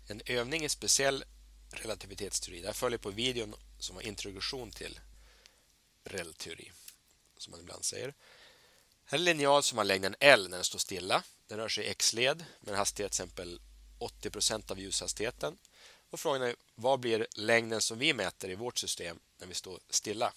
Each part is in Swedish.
en övning i speciell relativitetsteori. Det här följer på videon som var introduktion till relteori, som man ibland säger. Här är en linjal som har längden L när den står stilla. Den rör sig i x-led med en hastighet till exempel 80% av ljushastigheten. Och frågan är, vad blir längden som vi mäter i vårt system när vi står stilla?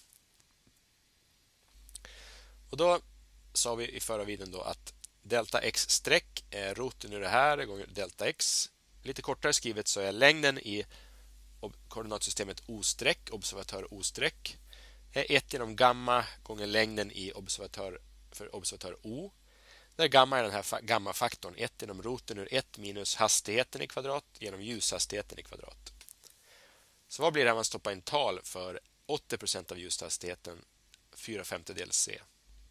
Och då sa vi i förra videon då att delta x streck är roten ur det här gånger delta x. Lite kortare skrivet så är längden i koordinatsystemet o streck, observatör o streck, är 1 genom gamma gånger längden i observatör o. Där gamma är den här gammafaktorn, 1 genom roten ur 1 minus hastigheten i kvadrat genom ljushastigheten i kvadrat. Så vad blir det när man stoppar in tal för 80% av ljushastigheten 4/5 c?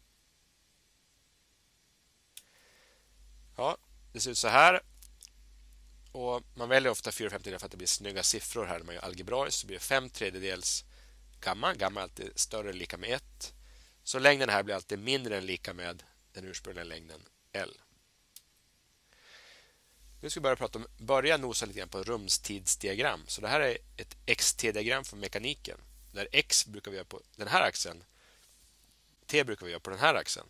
Ja, det ser ut så här. Och man väljer ofta 4/5 för att det blir snygga siffror här när man gör algebraiskt. Så blir det 5/3 gamma. Gamma är alltid större eller lika med 1. Så längden här blir alltid mindre än lika med den ursprungliga längden L. Nu ska vi börja nosa lite grann på rumstidsdiagram. Så det här är ett xt-diagram för mekaniken. Där x brukar vi göra på den här axeln. T brukar vi göra på den här axeln.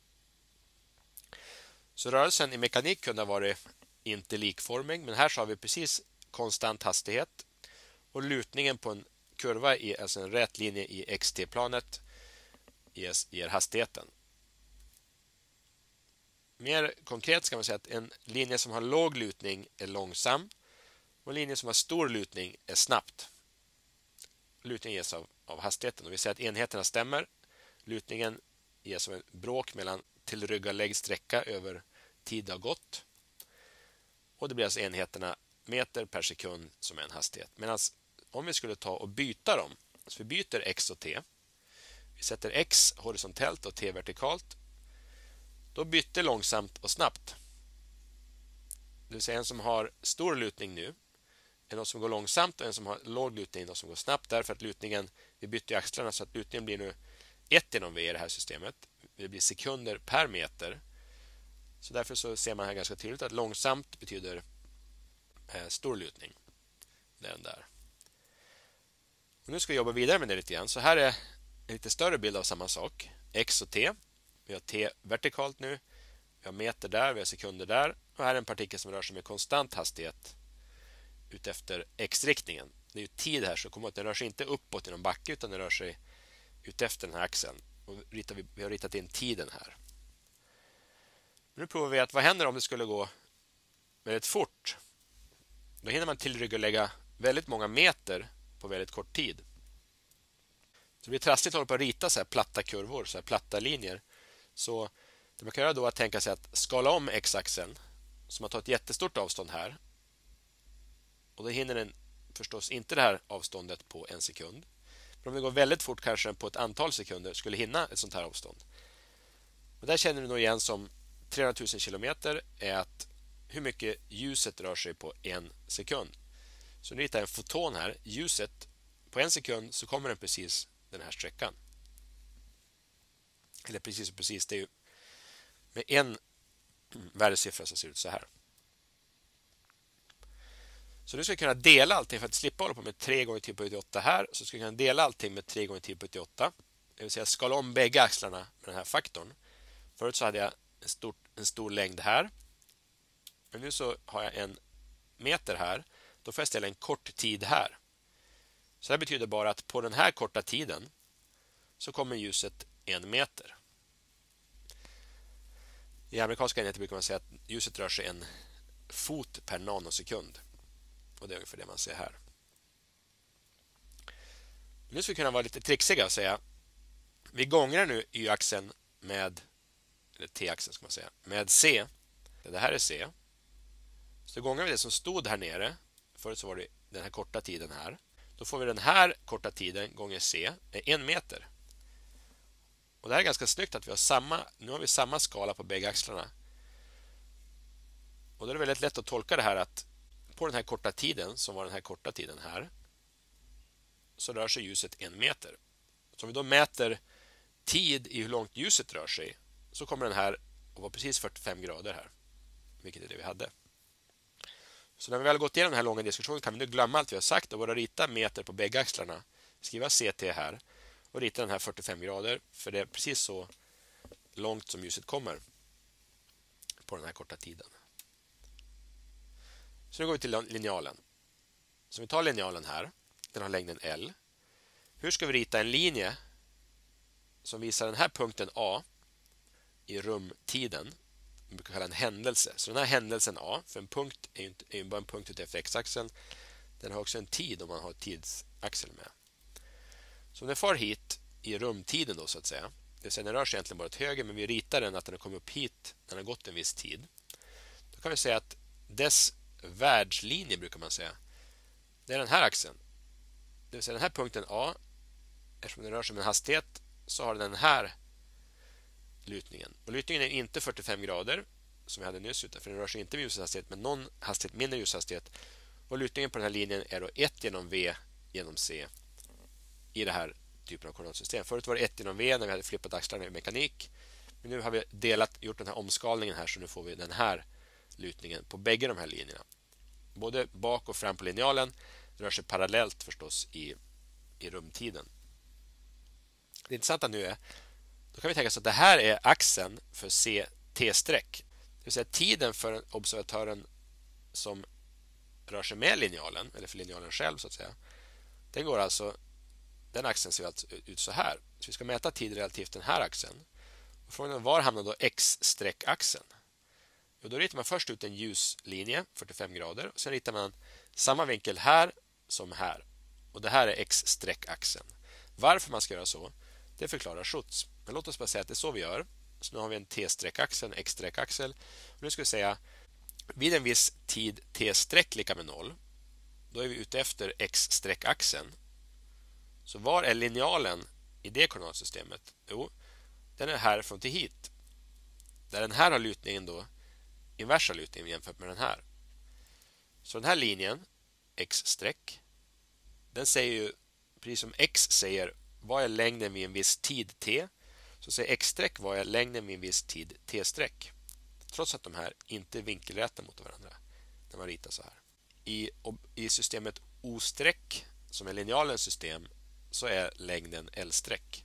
Så rörelsen i mekanik kunde ha varit inte likformig, men här så har vi precis konstant hastighet. Och lutningen på en kurva, alltså en rät linje i xt-planet, ger hastigheten. Mer konkret ska man säga att en linje som har låg lutning är långsam och en linje som har stor lutning är snabbt. Lutningen ges av hastigheten och vi säger att enheterna stämmer. Lutningen ges som en bråk mellan tillryggalägg sträcka över tid har gått. Och det blir alltså enheterna meter per sekund som är en hastighet. Medan om vi skulle ta och byta dem, så vi byter x och t. Vi sätter x horisontellt och t vertikalt. Då byter långsamt och snabbt. Det vill säga en som har stor lutning nu är något som går långsamt och en som har låg lutning är något som går snabbt. Därför att lutningen, vi byter axlarna så att lutningen blir nu 1 genom v i det här systemet. Det blir sekunder per meter. Så därför så ser man här ganska tydligt att långsamt betyder stor lutning. Det är den där. Och nu ska vi jobba vidare med det lite grann. Så här är en lite större bild av samma sak. X och t. Vi har t vertikalt nu. Vi har meter där, vi har sekunder där. Och här är en partikel som rör sig med konstant hastighet utefter x-riktningen. Det är ju tid här, så kommer att den rör sig inte uppåt i någon backe utan den rör sig utefter den här axeln. Och vi har ritat in tiden här. Nu provar vi att vad händer om det skulle gå väldigt fort. Då hinner man tillryggalägga väldigt många meter på väldigt kort tid. Så det blir trassligt att hålla på att rita så här platta kurvor, så här platta linjer. Så det man kan göra då är att tänka sig att skala om x-axeln. Så man tar ett jättestort avstånd här. Och då hinner den förstås inte det här avståndet på en sekund. Men om det går väldigt fort kanske den på ett antal sekunder skulle hinna ett sånt här avstånd. Och där känner du nog igen som 300 000 kilometer är att hur mycket ljuset rör sig på en sekund. Så nu hittar jag en foton här. Ljuset, på en sekund så kommer den precis den här sträckan. Eller precis, det är ju med en värdesiffra så ser det ut så här. Så nu ska vi kunna dela allting för att slippa hålla på med 3 gånger 10 på 88 här. Så ska vi kunna dela allting med 3 gånger 10 på 88. Det vill säga skala om bägge axlarna med den här faktorn. Förut så hade jag en stor längd här. Men nu så har jag en meter här. Då får jag ställa en kort tid här. Så det betyder bara att på den här korta tiden så kommer ljuset 1 meter. I amerikanska enheter brukar man säga att ljuset rör sig 1 fot per nanosekund. Och det är ungefär det man ser här. Nu ska vi kunna vara lite trixiga och säga vi gångrar nu y-axeln med, eller t-axeln ska man säga, med c. Det här är c. Så gångar vi det som stod här nere. Förut så var det den här korta tiden här. Då får vi den här korta tiden gånger c är 1 meter. Och det här är ganska snyggt att nu har vi samma skala på bägge axlarna. Och då är det väldigt lätt att tolka det här att på den här korta tiden, som var den här korta tiden här, så rör sig ljuset 1 meter. Så om vi då mäter tid i hur långt ljuset rör sig, så kommer den här att vara precis 45 grader här. Vilket är det vi hade. Så när vi väl har gått igenom den här långa diskussionen kan vi nu glömma allt vi har sagt och bara rita meter på bägge axlarna. Skriva CT här och rita den här 45 grader, för det är precis så långt som ljuset kommer på den här korta tiden. Så nu går vi till linjalen. Så vi tar linjalen här. Den har längden L. Hur ska vi rita en linje som visar den här punkten A i rumtiden? Vi brukar kalla en händelse. Så den här händelsen A, för en punkt är ju bara en punkt utefter x-axeln. Den har också en tid om man har tidsaxel med. Så om den far hit i rumtiden då, så att säga. Det vill säga den rör sig egentligen bara åt höger, men vi ritar den att den har kommit upp hit när den har gått en viss tid. Då kan vi säga att dess världslinje, brukar man säga, det är den här axeln. Det vill säga den här punkten A, eftersom den rör sig med en hastighet, så har den här lutningen. Och lutningen är inte 45 grader som vi hade nyss, utan för den rör sig inte med ljushastighet, men någon hastighet mindre ljushastighet. Och lutningen på den här linjen är då 1 genom V genom C i det här typen av koordinatsystem. Förut var det 1 genom V när vi hade flippat axlarna i mekanik. Men nu har vi gjort den här omskalningen här, så nu får vi den här lutningen på bägge de här linjerna. Både bak och fram på linjalen rör sig parallellt förstås i rumtiden. Det intressanta nu är, då kan vi tänka oss att det här är axeln för CT-streck. Det vill säga tiden för observatören som rör sig med linjalen, eller för linjalen själv så att säga. Den axeln ser alltså ut så här. Så vi ska mäta tid relativt den här axeln. Och frågan är, var hamnar då x-streck-axeln? Jo, då ritar man först ut en ljuslinje, 45 grader. Och sen ritar man samma vinkel här som här. Och det här är x-streck-axeln. Varför man ska göra så, det förklarar Schutz. Men låt oss bara säga att det är så vi gör. Så nu har vi en t-streck-axel, en x-streck-axel. Och nu ska vi säga, vid en viss tid t-streck lika med 0, då är vi ute efter x-streck-axeln. Så var är linjalen i det koordinatsystemet? Jo, den är härifrån till hit. Där den här har lutningen då, inversa lutningen jämfört med den här. Så den här linjen, x-streck, den säger ju, precis som x säger, vad är längden vid en viss tid t, så säger x-streck vad är längden vid en viss tid t-streck. Trots att de här inte är vinkelrätta mot varandra när man ritar så här. I systemet o-streck, som är linjalens system, så är längden L-streck.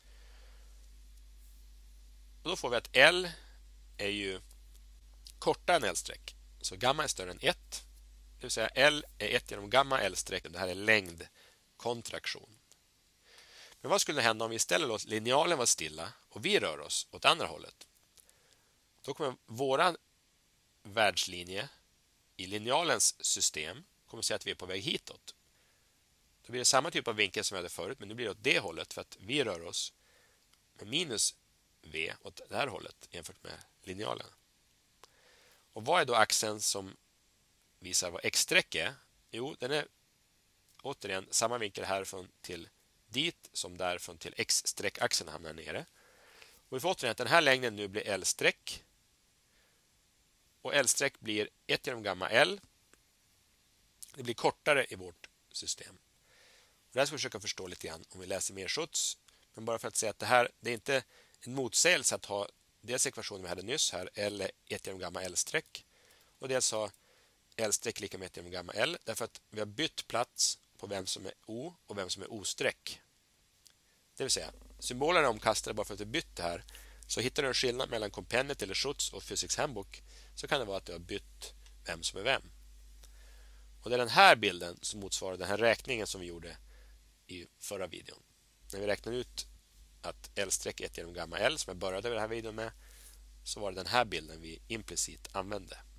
Och då får vi att L är ju kortare än L-streck. Så gamma är större än 1. Det vill säga L är 1 genom gamma L-streck. Det här är längdkontraktion. Men vad skulle hända om vi istället låter linjalen vara stilla och vi rör oss åt andra hållet? Då kommer våran världslinje i linjalens system kommer att säga att vi är på väg hitåt. Då blir det samma typ av vinkel som vi hade förut, men nu blir det åt det hållet för att vi rör oss med minus V åt det här hållet jämfört med linjalen. Och vad är då axeln som visar vad x-streck är? Jo, den är återigen samma vinkel härifrån till dit som därifrån till x-streck-axeln hamnar nere. Och vi får återigen att den här längden nu blir L-streck. Och L-streck blir 1 genom gamma L. Det blir kortare i vårt system. Det här ska vi försöka förstå lite grann om vi läser mer Schutz. Men bara för att säga att det är inte en motsägelse att ha dels ekvationen vi hade nyss här, L är 1 genom gamma L-streck, och dels ha L-streck lika med 1 genom gamma L, därför att vi har bytt plats på vem som är O och vem som är O-streck. Det vill säga, symbolerna är omkastade bara för att vi bytt det här. Så hittar du en skillnad mellan kompendiet eller Schutz och Physics Handbook, så kan det vara att du har bytt vem som är vem. Och det är den här bilden som motsvarar den här räkningen som vi gjorde i förra videon. När vi räknade ut att L-streck är 1 genom gamma L, som jag började den här videon med, så var det den här bilden vi implicit använde.